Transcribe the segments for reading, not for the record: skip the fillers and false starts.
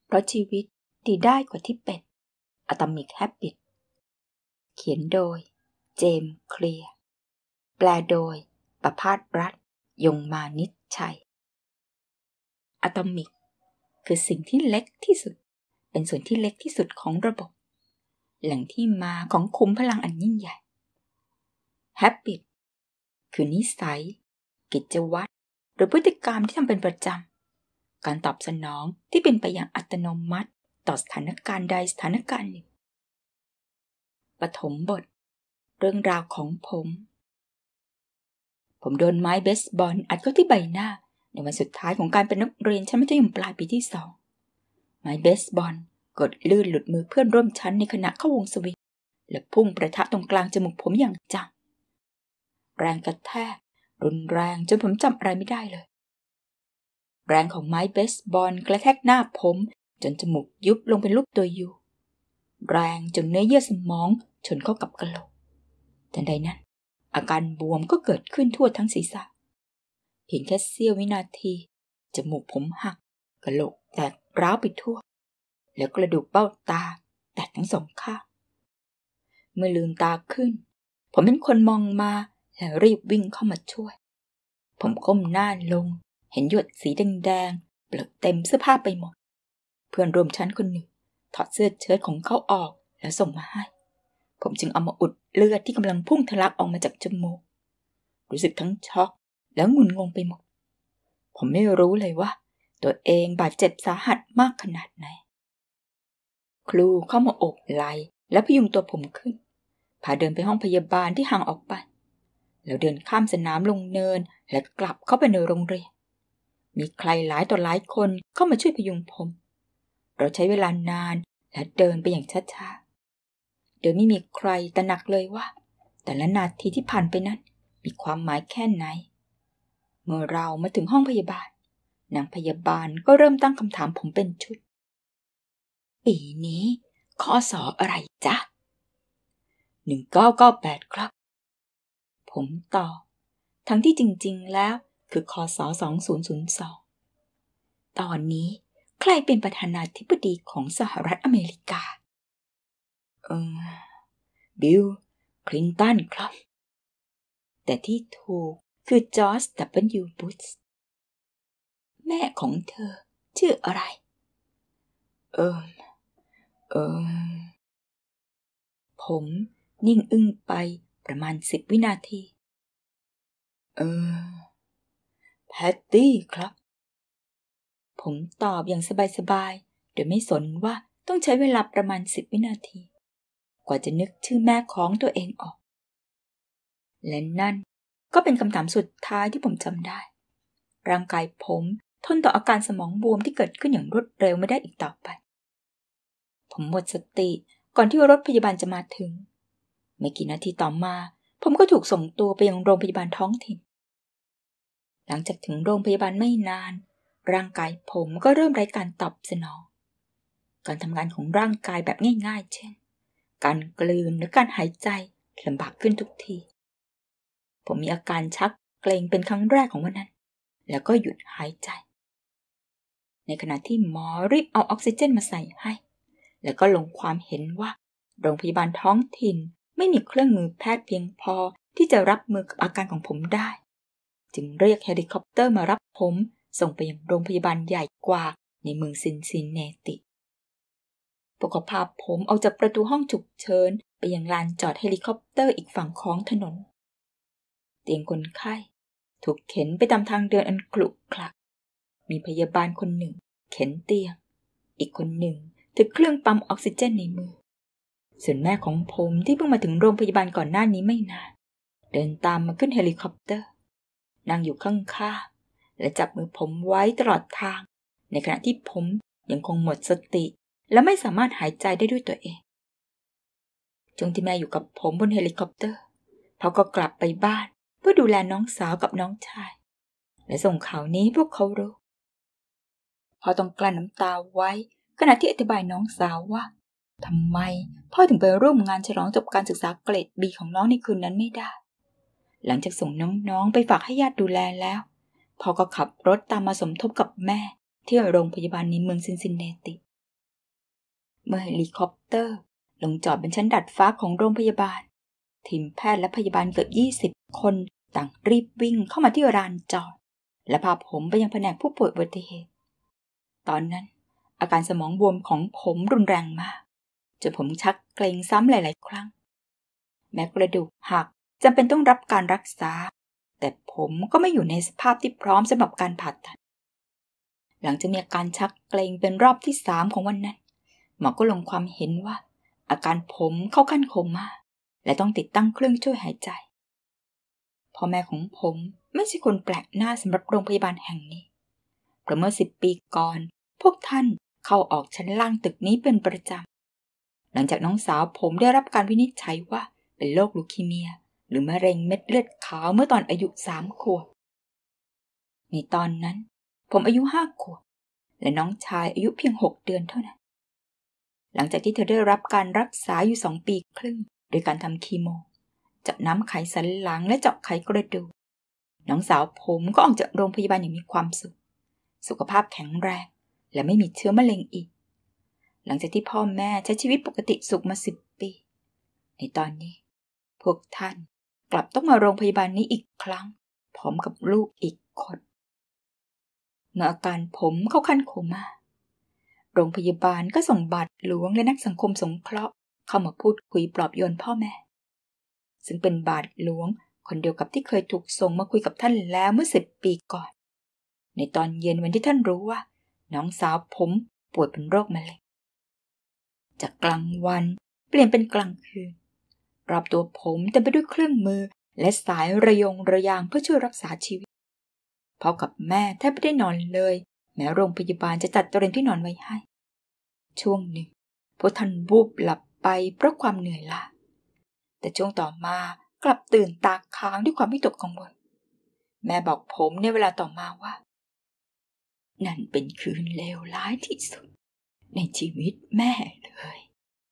เพราะชีวิตดีได้กว่าที่เป็น Atomic Habit เขียนโดยเจมส์เคลียร์แปลโดยประภาสรัตน์ยงมานิชชัย Atomic คือสิ่งที่เล็กที่สุดเป็นส่วนที่เล็กที่สุดของระบบแหล่งที่มาของขุมพลังอันยิ่งใหญ่ Habit คือนิสัยกิจวัตรหรือพฤติกรรมที่ทำเป็นประจำการตอบสนองที่เป็นไปอย่างอัตโนมัติต่อสถานการณ์ใดสถานการณ์หนึ่งปฐมบทเรื่องราวของผมโดนไม้เบสบอลอัดเข้าที่ใบหน้าในวันสุดท้ายของการเป็นนักเรียนชั้นมัธยมปลายปีที่ 2ไม้เบสบอลกดลื่นหลุดมือเพื่อนร่วมชั้นในขณะเข้าวงสวิงและพุ่งประทะตรงกลางจมูกผมอย่างจังแรงกระแทกรุนแรงจนผมจำอะไรไม่ได้เลยแรงของไม้เบสบอลกระแทกหน้าผมจนจมูกยุบลงเป็นรูปตัวยูแรงจนเนื้อเยื่อสมองชนเข้ากับกะโหลกทันใดนั้นอาการบวมก็เกิดขึ้นทั่วทั้งศีรษะเพียงแค่เสี้ยววินาทีจมูกผมหักกะโหลกแตกร้าวไปทั่วแล้วกระดูกเบ้าตาแตกทั้งสองข้างเมื่อลืมตาขึ้นผมเป็นคนมองมาแล้วรีบวิ่งเข้ามาช่วยผมก้มหน้าลงเห็นหยดสีแดงๆเปลือกเต็มเสื้อผ้าไปหมดเพื่อนร่วมชั้นคนหนึ่งถอดเสื้อเชิ้ตของเขาออกแล้วส่งมาให้ผมจึงเอามาอุดเลือดที่กำลังพุ่งทะลักออกมาจากจมูกรู้สึกทั้งช็อกแล้วงุนงงไปหมดผมไม่รู้เลยว่าตัวเองบาดเจ็บสาหัสมากขนาดไหนครูเข้ามาโอบไหล่และพยุงตัวผมขึ้นพาเดินไปห้องพยาบาลที่ห่างออกไปแล้วเดินข้ามสนามลงเนินและกลับเข้าไปในโรงเรียนมีใครหลายต่อหลายคนเข้ามาช่วยพยุงผมเราใช้เวลานานและเดินไปอย่างช้าๆโดยไม่มีใครตระหนักเลยว่าแต่ละนาทีที่ผ่านไปนั้นมีความหมายแค่ไหนเมื่อเรามาถึงห้องพยาบาลนางพยาบาลก็เริ่มตั้งคำถามผมเป็นชุดปีนี้ข้อสอบอะไรจ๊ะ1998ครับผมตอบทั้งที่จริงๆแล้วคือคศ2002ตอนนี้ใครเป็นประธานาธิบดีของสหรัฐอเมริกาบิล คลินตันครับแต่ที่ถูกคือจอร์จ W. บุชแม่ของเธอชื่ออะไรผมนิ่งอึ้งไปประมาณ10 วินาทีแพตตี้ครับผมตอบอย่างสบายๆโดยไม่สนว่าต้องใช้เวลาประมาณ10 วินาทีกว่าจะนึกชื่อแม่ของตัวเองออกและนั่นก็เป็นคำถามสุดท้ายที่ผมจำได้ร่างกายผมทนต่ออาการสมองบวมที่เกิดขึ้นอย่างรวดเร็วไม่ได้อีกต่อไปผมหมดสติก่อนที่รถพยาบาลจะมาถึงไม่กี่นาทีต่อมาผมก็ถูกส่งตัวไปยังโรงพยาบาลท้องถิ่นหลังจากถึงโรงพยาบาลไม่นานร่างกายผมก็เริ่มไร้การตอบสนองการทำงานของร่างกายแบบง่ายๆเช่นการกลืนหรือการหายใจลำบากขึ้นทุกทีผมมีอาการชักเกร็งเป็นครั้งแรกของวันนั้นแล้วก็หยุดหายใจในขณะที่หมอรีบเอาออกซิเจนมาใส่ให้แล้วก็ลงความเห็นว่าโรงพยาบาลท้องถิ่นไม่มีเครื่องมือแพทย์เพียงพอที่จะรับมือกับอาการของผมได้จึงเรียกเฮลิคอปเตอร์มารับผมส่งไปยังโรงพยาบาลใหญ่กว่าในเมืองซินซินเนติพวกเขาพาผมออกจากประตูห้องฉุกเฉินไปยังลานจอดเฮลิคอปเตอร์อีกฝั่งของถนนเตียงคนไข้ถูกเข็นไปตามทางเดินอันขรุขระมีพยาบาลคนหนึ่งเข็นเตียงอีกคนหนึ่งถือเครื่องปั๊มออกซิเจนในมือส่วนแม่ของผมที่เพิ่งมาถึงโรงพยาบาลก่อนหน้านี้ไม่นานเดินตามมาขึ้นเฮลิคอปเตอร์นั่งอยู่ข้างๆและจับมือผมไว้ตลอดทางในขณะที่ผมยังคงหมดสติและไม่สามารถหายใจได้ด้วยตัวเองช่วงที่แม่อยู่กับผมบนเฮลิคอปเตอร์เขาก็กลับไปบ้านเพื่อดูแลน้องสาวกับน้องชายและส่งข่าวนี้ให้พวกเขารู้พ่อต้องกลั้นน้ำตาไว้ขณะที่อธิบายน้องสาวว่าทำไมพ่อถึงไปร่วมงานฉลองจบการศึกษาเกรด B ของน้องในคืนนั้นไม่ได้หลังจากส่งน้องๆไปฝากให้ญาติดูแลแล้วพ่อก็ขับรถตามมาสมทบกับแม่ที่โรงพยาบาลในเมืองซินซินเนติเมื่อเฮลิคอปเตอร์ลงจอดบนชั้นดาดฟ้าของโรงพยาบาลทีมแพทย์และพยาบาลเกือบ20 คนต่างรีบวิ่งเข้ามาที่ลานจอดและพาผมไปยังแผนกผู้ป่วยอุบัติเหตุตอนนั้นอาการสมองบวมของผมรุนแรงมากจนผมชักเกร็งซ้ำหลายๆครั้งแม้กระดูกหักจำเป็นต้องรับการรักษาแต่ผมก็ไม่อยู่ในสภาพที่พร้อมสำหรับการผ่าตัดหลังจากมีอาการชักเกร็งเป็นรอบที่3ของวันนั้นหมอก็ลงความเห็นว่าอาการผมเข้าขั้นโคม่าและต้องติดตั้งเครื่องช่วยหายใจพ่อแม่ของผมไม่ใช่คนแปลกหน้าสำหรับโรงพยาบาลแห่งนี้เพราะเมื่อ10 ปีก่อนพวกท่านเข้าออกชั้นล่างตึกนี้เป็นประจำหลังจากน้องสาวผมได้รับการวินิจฉัยว่าเป็นโรคลูคีเมียหรือมะเร็งเม็ดเลือดขาวเมื่อตอนอายุ3 ขวบในตอนนั้นผมอายุ5 ขวบและน้องชายอายุเพียง6 เดือนเท่านั้นหลังจากที่เธอได้รับการรักษาอยู่2 ปีครึ่งโดยการทำคีโมเจาะน้ำไขสันหลังและเจาะไขกระดูกน้องสาวผมก็ออกจากโรงพยาบาลอย่างมีความสุขภาพแข็งแรงและไม่มีเชื้อมะเร็งอีกหลังจากที่พ่อแม่ใช้ชีวิตปกติสุขมา10 ปีในตอนนี้พวกท่านกลับต้องมาโรงพยาบาลนี้อีกครั้งพร้อมกับลูกอีกคนเมื่ออาการผมเข้าขั้นโคม่าโรงพยาบาลก็ส่งบาทหลวงและนักสังคมสงเคราะห์เข้ามาพูดคุยปลอบโยนพ่อแม่ซึ่งเป็นบาทหลวงคนเดียวกับที่เคยถูกส่งมาคุยกับท่านแล้วเมื่อ10 ปีก่อนในตอนเย็นวันที่ท่านรู้ว่าน้องสาวผมป่วยเป็นโรคมะเร็งจากกลางวันเปลี่ยนเป็นกลางคืนรอบตัวผมเต็มไปด้วยเครื่องมือและสายระยงระยางเพื่อช่วยรักษาชีวิตพ่อกับแม่แทบไม่ได้นอนเลยแม้โรงพยาบาลจะจัดเตรียมที่นอนไว้ให้ช่วงหนึ่งพวกท่านวูบหลับไปเพราะความเหนื่อยล้าแต่ช่วงต่อมากลับตื่นตาค้างด้วยความวิตกกังวลแม่บอกผมในเวลาต่อมาว่านั่นเป็นคืนเลวร้ายที่สุดในชีวิตแม่เลย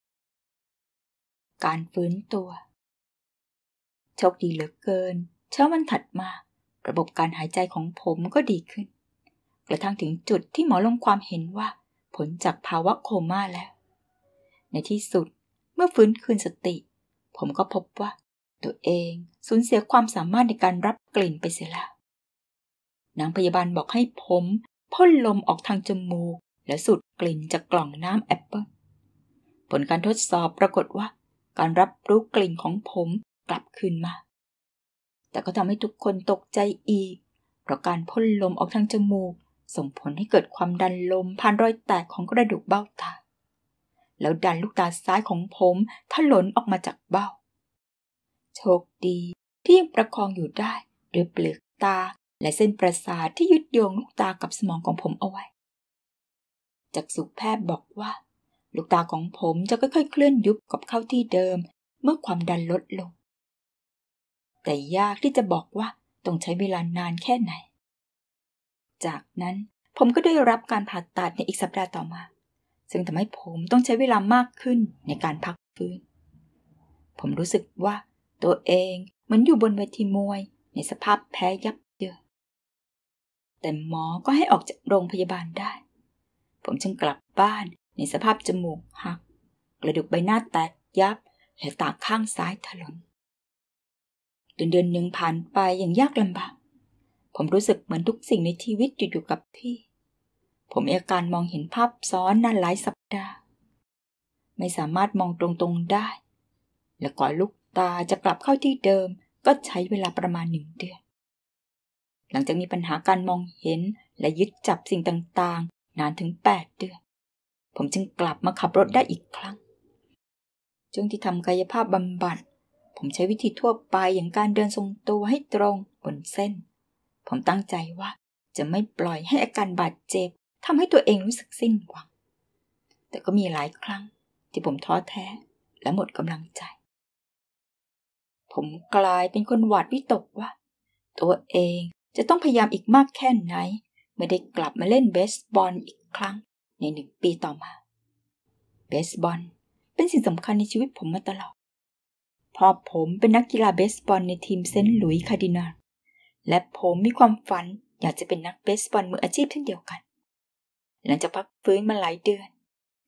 การฟื้นตัวโชคดีเหลือเกินเช้าวันถัดมาระบบการหายใจของผมก็ดีขึ้นกระทั่งถึงจุดที่หมอลงความเห็นว่าผลจากภาวะโคม่าแล้วในที่สุดเมื่อฟื้นคืนสติผมก็พบว่าตัวเองสูญเสียความสามารถในการรับกลิ่นไปเสียแล้วนางพยาบาลบอกให้ผมพ่นลมออกทางจมูกและสูดกลิ่นจากกล่องน้ำแอปเปิ้ลผลการทดสอบปรากฏว่าการรับรู้กลิ่นของผมกลับคืนมาแต่ก็ทำให้ทุกคนตกใจอีกเพราะการพ่นลมออกทางจมูกส่งผลให้เกิดความดันลมผ่านรอยแตกของกระดูกเบ้าตาแล้วดันลูกตาซ้ายของผมถลนออกมาจากเบ้าโชคดีที่ยังประคองอยู่ได้ด้วยเปลือกตาและเส้นประสาทที่ยึดโยงลูกตากับสมองของผมเอาไว้จักษุแพทย์บอกว่าลูกตาของผมจะค่อยๆเคลื่อนยุบกลับเข้าที่เดิมเมื่อความดันลดลงแต่ยากที่จะบอกว่าต้องใช้เวลานานแค่ไหนจากนั้นผมก็ได้รับการผ่าตัดในอีกสัปดาห์ต่อมาซึ่งทำให้ผมต้องใช้เวลามากขึ้นในการพักฟื้นผมรู้สึกว่าตัวเองเหมือนอยู่บนเวทีมวยในสภาพแพ้ยับเยินแต่หมอก็ให้ออกจากโรงพยาบาลได้ผมจึงกลับบ้านในสภาพจมูกหักกระดูกใบหน้าแตกยับและตาข้างซ้ายถลนเดือนหนึ่งผ่านไปอย่างยากลำบากผมรู้สึกเหมือนทุกสิ่งในชีวิตอยู่กับที่ผมมีอาการมองเห็นภาพซ้อนนานหลายสัปดาห์ไม่สามารถมองตรงๆได้และกว่าลูกตาจะกลับเข้าที่เดิมก็ใช้เวลาประมาณ1 เดือนหลังจากมีปัญหาการมองเห็นและยึดจับสิ่งต่างๆนานถึง8 เดือนผมจึงกลับมาขับรถได้อีกครั้งช่วงที่ทำกายภาพบำบัดผมใช้วิธีทั่วไปอย่างการเดินทรงตัวให้ตรงบนเส้นผมตั้งใจว่าจะไม่ปล่อยให้อาการบาดเจ็บทำให้ตัวเองรู้สึกสิ้นหวังแต่ก็มีหลายครั้งที่ผมท้อแท้และหมดกำลังใจผมกลายเป็นคนหวาดวิตกว่าตัวเองจะต้องพยายามอีกมากแค่ไหนเมื่อได้กลับมาเล่นเบสบอลอีกครั้งใน1 ปีต่อมาเบสบอลเป็นสิ่งสำคัญในชีวิตผมมาตลอดพ่อผมเป็นนักกีฬาเบสบอลในทีมเซนต์หลุยส์คาร์ดินัลและผมมีความฝันอยากจะเป็นนักเบสบอลมืออาชีพเช่นเดียวกันหลังจากพักฟื้นมาหลายเดือน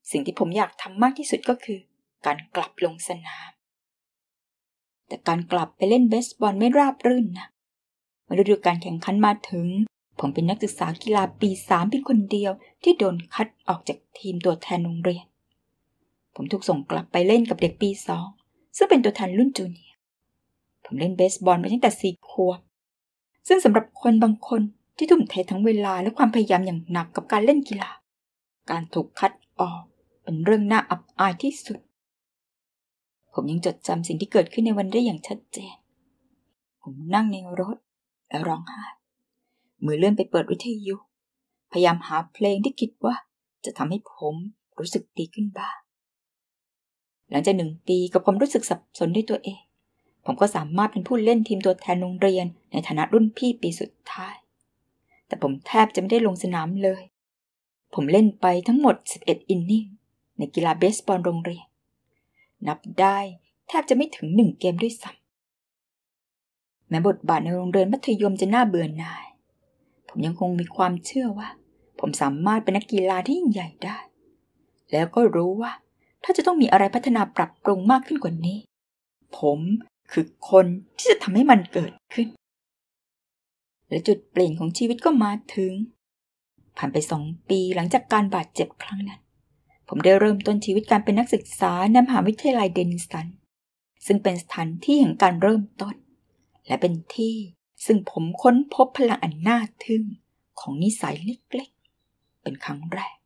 สิ่งที่ผมอยากทำมากที่สุดก็คือการกลับลงสนามแต่การกลับไปเล่นเบสบอลไม่ราบรื่นนะเมื่อฤดูกาลแข่งขันมาถึงผมเป็นนักศึกษากีฬาปี 3เป็นคนเดียวที่โดนคัดออกจากทีมตัวแทนโรงเรียนผมถูกส่งกลับไปเล่นกับเด็กปี 2ซึ่งเป็นตัวแทนรุ่นจูเนียร์ผมเล่นเบสบอลมาตั้งแต่4 ขวบซึ่งสำหรับคนบางคนที่ทุ่มเททั้งเวลาและความพยายามอย่างหนักกับการเล่นกีฬาการถูกคัดออกเป็นเรื่องน่าอับอายที่สุดผมยังจดจำสิ่งที่เกิดขึ้นในวันได้อย่างชัดเจนผมนั่งในรถและร้องไห้มือเลื่อนไปเปิดวิทยุพยายามหาเพลงที่คิดว่าจะทำให้ผมรู้สึกดีขึ้นบ้างหลังจาก1 ปีกับความรู้สึกสับสนด้วยตัวเองผมก็สามารถเป็นผู้เล่นทีมตัวแทนโรงเรียนในฐานะรุ่นพี่ปีสุดท้ายแต่ผมแทบจะไม่ได้ลงสนามเลยผมเล่นไปทั้งหมด11 อินนิ่งในกีฬาเบสบอลโรงเรียนนับได้แทบจะไม่ถึง1 เกมด้วยซ้ำแม้บทบาทในโรงเรียนมัธยมจะน่าเบื่อหน่ายผมยังคงมีความเชื่อว่าผมสามารถเป็นนักกีฬาที่ยิ่งใหญ่ได้แล้วก็รู้ว่าถ้าจะต้องมีอะไรพัฒนาปรับปรุงมากขึ้นกว่านี้ผมคือคนที่จะทำให้มันเกิดขึ้นและจุดเปลี่ยนของชีวิตก็มาถึงผ่านไป2 ปีหลังจากการบาดเจ็บครั้งนั้นผมได้เริ่มต้นชีวิตการเป็นนักศึกษาในมหาวิทยาลัยเดนิสันซึ่งเป็นสถานที่แห่งการเริ่มต้นและเป็นที่ซึ่งผมค้นพบพลังอันน่าทึ่งของนิสัยเล็กๆเป็นครั้งแรก